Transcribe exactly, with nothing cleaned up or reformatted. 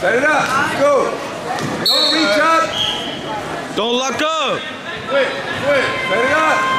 Set it up. Go. Don't reach up. Don't lock up. Quick, quick. Set it up.